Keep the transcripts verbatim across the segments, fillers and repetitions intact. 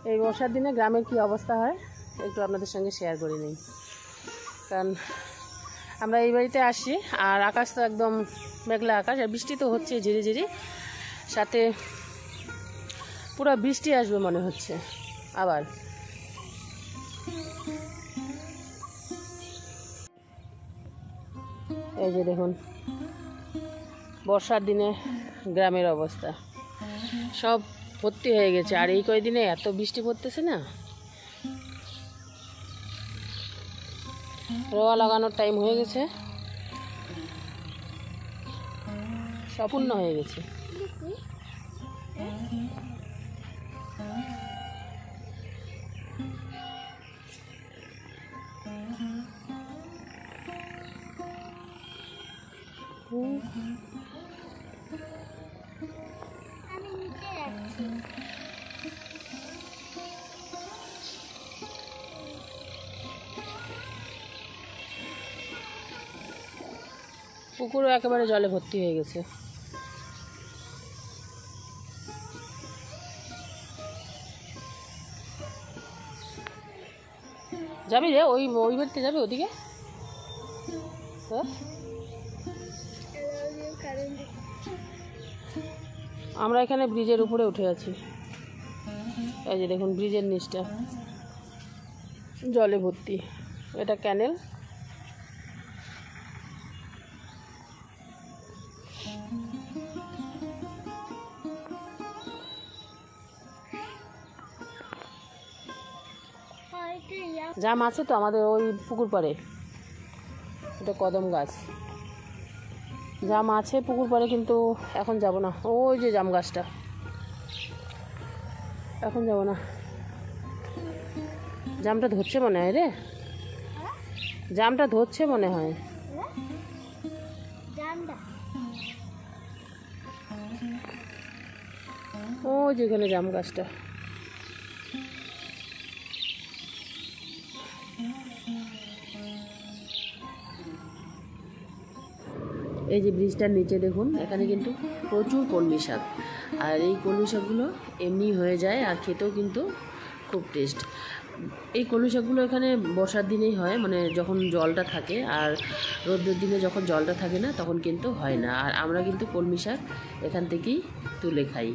এই বর্ষার দিনে গ্রামের কি অবস্থা হয় একটু আপনাদের সঙ্গে শেয়ার করে নিই। কারণ আমরা এই বাড়িতে আসি আর আকাশ তো একদম মেঘলা আকাশ, আর বৃষ্টি তো হচ্ছে ঝিরি ঝিরি, সাথে পুরো বৃষ্টি আসবে মনে হচ্ছে আবার। এই যে দেখুন বর্ষার দিনে গ্রামের অবস্থা, সব ভর্তি হয়ে গেছে। আর এই কয়দিনে এত বৃষ্টি পড়তেছে না, রোয়া লাগানোর টাইম হয়ে গেছে, সম্পূর্ণ হয়ে গেছে। পুকুরও একেবারে জলে ভর্তি হয়ে গেছে। যাবি রে ওই ওই বাড়িতে যাবি ওদিকে? আমরা এখানে ব্রিজের উপরে উঠে আছি। এই যে দেখুন ব্রিজের নিচটা জলে ভর্তি, এটা ক্যানেল। জাম আছে তো আমাদের ওই পুকুর পাড়ে, এটা কদম গাছ। জাম আছে পুকুর পাড়ে, কিন্তু এখন যাব না। ওই যে জাম গাছটা, এখন যাব না। জামটা ধরছে মনে হয় রে, জামটা ধরছে মনে হয়। ওই যেখানে জাম গাছটা, এই যে ব্রিজটার নিচে দেখুন, এখানে কিন্তু প্রচুর কলমি শাক। আর এই কলমি শাকগুলো এমনি হয়ে যায়, আর খেতেও কিন্তু খুব টেস্ট। এই কলমি শাকগুলো এখানে বর্ষার দিনেই হয়, মানে যখন জলটা থাকে, আর রোদের দিনে যখন জলটা থাকে না তখন কিন্তু হয় না। আর আমরা কিন্তু কলমি শাক এখান থেকেই তুলে খাই।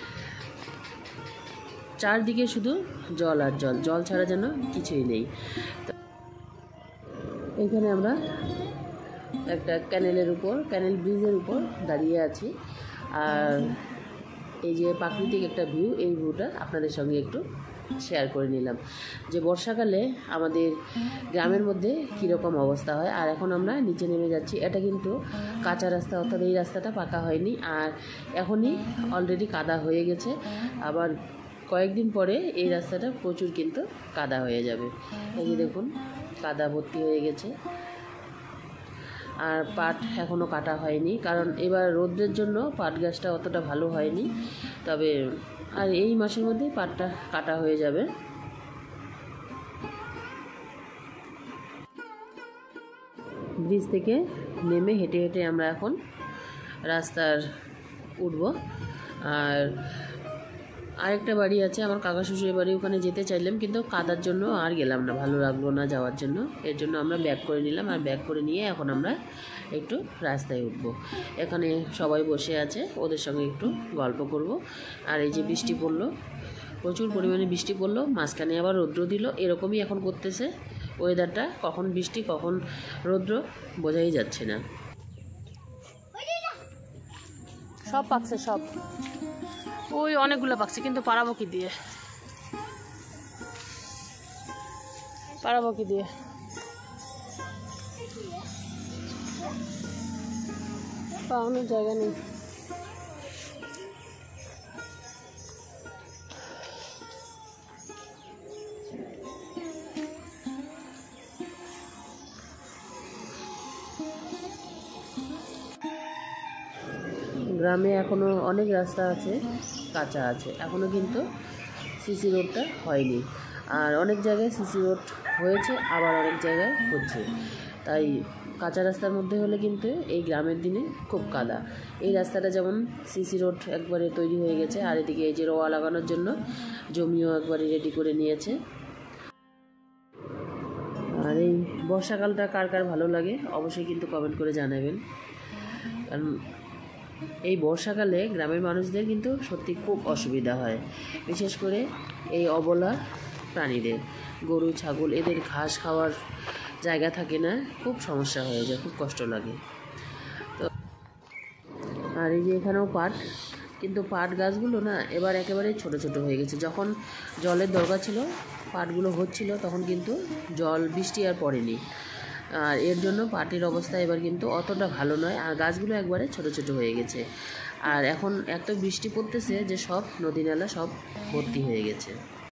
চারদিকে শুধু জল আর জল, জল ছাড়া যেন কিছুই নেই। এখানে আমরা একটা ক্যানেলের উপর, ক্যানেল ব্রিজের উপর দাঁড়িয়ে আছি। আর এই যে প্রাকৃতিক একটা ভিউ, এই ভিউটা আপনাদের সঙ্গে একটু শেয়ার করে নিলাম, যে বর্ষাকালে আমাদের গ্রামের মধ্যে কীরকম অবস্থা হয়। আর এখন আমরা নিচে নেমে যাচ্ছি। এটা কিন্তু কাঁচা রাস্তা, অর্থাৎ এই রাস্তাটা পাকা হয়নি, আর এখনই অলরেডি কাদা হয়ে গেছে। আবার কয়েকদিন পরে এই রাস্তাটা প্রচুর কিন্তু কাদা হয়ে যাবে। এই যে দেখুন কাদা ভর্তি হয়ে গেছে। আর পাট এখনও কাটা হয়নি, কারণ এবার রোদ্রের জন্য পাট গাছটা অতটা ভালো হয়নি। তবে আর এই মাসের মধ্যেই পাটটা কাটা হয়ে যাবে। ব্রিজ থেকে নেমে হেঁটে হেঁটে আমরা এখন রাস্তার উঠব। আর আরেকটা বাড়ি আছে আমার কাকা শ্বশুরের বাড়ি, ওখানে যেতে চাইলাম, কিন্তু কাদার জন্য আর গেলাম না, ভালো লাগলো না যাওয়ার জন্য। এর জন্য আমরা ব্যাক করে নিলাম, আর ব্যাক করে নিয়ে এখন আমরা একটু রাস্তায় উঠব। এখানে সবাই বসে আছে, ওদের সঙ্গে একটু গল্প করব। আর এই যে বৃষ্টি পড়লো, প্রচুর পরিমাণে বৃষ্টি পড়লো, মাঝখানে আবার রৌদ্র দিল, এরকমই এখন করতেছে ওয়েদারটা। কখন বৃষ্টি কখন রৌদ্র বোঝাই যাচ্ছে না। সব পাকছে, সব ওই অনেকগুলো পাকছে, কিন্তু পারাবো কি দিয়ে, পারাবো কি দিয়ে? পাওয়ানোর জায়গা নেই। গ্রামে এখনও অনেক রাস্তা আছে, কাঁচা আছে, এখনও কিন্তু সিসি রোডটা হয়নি। আর অনেক জায়গায় সিসি রোড হয়েছে, আবার অনেক জায়গায় হচ্ছে। তাই কাঁচা রাস্তার মধ্যে হলে কিন্তু এই গ্রামের দিনে খুব কাদা। এই রাস্তাটা যেমন সিসি রোড একবারে তৈরি হয়ে গেছে, আর এদিকে এই যে রোয়া লাগানোর জন্য জমিও একবারে রেডি করে নিয়েছে। আর এই বর্ষাকালটা কার কার ভালো লাগে অবশ্যই কিন্তু কমেন্ট করে জানাবেন। কারণ এই বর্ষাকালে গ্রামের মানুষদের কিন্তু সত্যি খুব অসুবিধা হয়, বিশেষ করে এই অবলা প্রাণীদের, গরু ছাগল, এদের ঘাস খাওয়ার জায়গা থাকে না, খুব সমস্যা হয়ে যায়, খুব কষ্ট লাগে। তো আর এই যে এখানেও পাট, কিন্তু পাট গাছগুলো না এবার একেবারে ছোট ছোট হয়ে গেছে। যখন জলের দরকার ছিল, পাটগুলো হচ্ছিল, তখন কিন্তু জল বৃষ্টি আর পড়েনি, আর এর জন্য পাটের অবস্থা এবার কিন্তু অতটা ভালো নয়, আর গাছগুলো একবারে ছোট ছোট হয়ে গেছে। আর এখন এত বৃষ্টি পড়তেছে যে সব নদী নালা সব ভর্তি হয়ে গেছে।